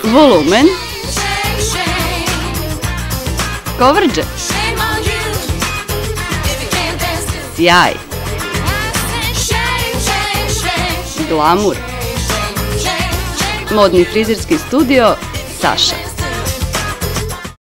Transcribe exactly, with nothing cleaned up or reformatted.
Volumen. Coverage. Sjaj. Glamur. Modni frizerski studio Saša.